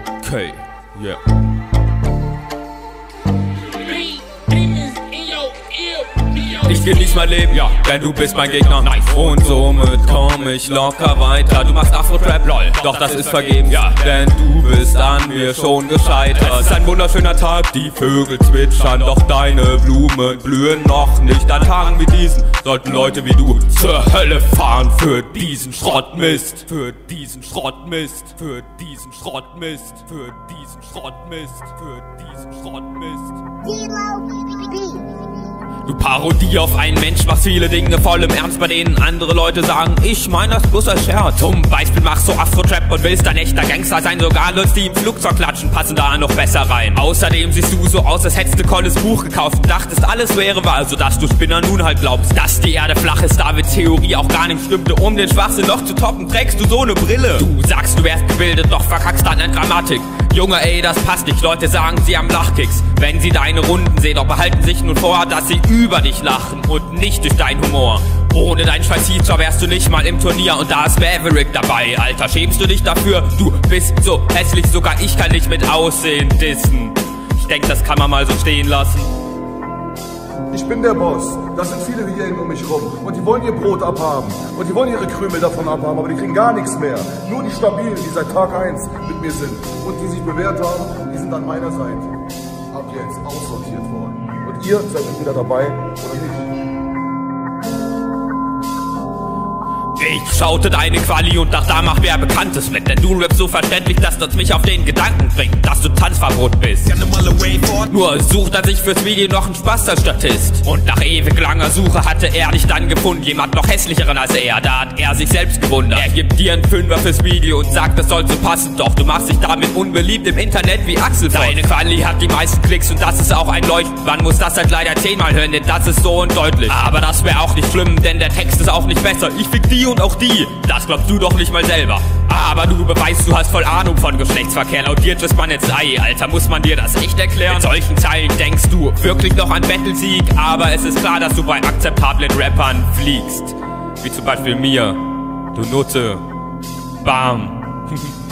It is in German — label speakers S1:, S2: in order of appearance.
S1: Okay, yeah. Ich genieß mein Leben, ja, denn du bist mein Gegner, nice. Und somit komm ich locker weiter. Du machst Afro-Trap, lol, doch das ist vergebens, ja, denn du bist an mir schon gescheitert. Es ist ein wunderschöner Tag, die Vögel zwitschern, doch deine Blumen blühen noch nicht. An Tagen wie diesen sollten Leute wie du zur Hölle fahren für diesen Schrottmist, für diesen Schrottmist, für diesen Schrottmist, für diesen Schrottmist, für diesen Schrottmist. Du Parodie auf einen Mensch, machst viele Dinge voll im Ernst, bei denen andere Leute sagen, ich mein das bloß als Scherz. Zum Beispiel machst du Afro-Trap und willst ein echter Gangster sein, sogar Leute, die im Flugzeug klatschen, passen da noch besser rein. Außerdem siehst du so aus, als hättest du Colles Buch gekauft und dachtest, alles wäre wahr, sodass du Spinner nun halt glaubst, dass die Erde flach ist, da wird Theorie auch gar nicht stimmte. Um den Schwachsinn noch zu toppen, trägst du so eine Brille. Du sagst, du wärst gebildet, doch verkackst dann in Grammatik. Junge, ey, das passt nicht. Leute sagen, sie haben Lachkicks, wenn sie deine Runden sehen, doch behalten sich nun vor, dass sie über dich lachen und nicht durch deinen Humor. Ohne dein scheiß Feature wärst du nicht mal im Turnier und da ist Maverick dabei. Alter, schämst du dich dafür? Du bist so hässlich, sogar ich kann dich mit Aussehen dissen. Ich denk, das kann man mal so stehen lassen.
S2: Ich bin der Boss. Das sind viele Hyänen um mich rum. Und die wollen ihr Brot abhaben. Und die wollen ihre Krümel davon abhaben. Aber die kriegen gar nichts mehr. Nur die Stabilen, die seit Tag 1 mit mir sind. Und die sich bewährt haben, die sind an meiner Seite. Ab jetzt aussortiert worden. Und ihr seid entweder dabei oder nicht.
S1: Ich schaute deine Quali und dachte, da macht wer Bekanntes mit. Denn du rappst so verständlich, dass das mich auf den Gedanken bringt, dass du Tanzverbot bist. Nur sucht er sich fürs Video noch einen Spaß als Statist. Und nach ewig langer Suche hatte er dich dann gefunden. Jemand noch hässlicheren als er, da hat er sich selbst gewundert. Er gibt dir einen Fünfer fürs Video und sagt, das soll so passen. Doch du machst dich damit unbeliebt im Internet wie Axel Voss. Deine Quali hat die meisten Klicks und das ist auch ein Leuchten. Man muss das halt leider 10-mal hören, denn das ist so undeutlich. Aber das wäre auch nicht schlimm, denn der Text ist auch nicht besser. Ich fick die und auch die, das glaubst du doch nicht mal selber. Aber du beweist, du hast voll Ahnung von Geschlechtsverkehr. Laut dir ist man jetzt Ei, Alter, muss man dir das echt erklären? Mit solchen Zeilen denkst du wirklich noch an Battlesieg, aber es ist klar, dass du bei akzeptablen Rappern fliegst. Wie zum Beispiel mir, du Nutte. Bam.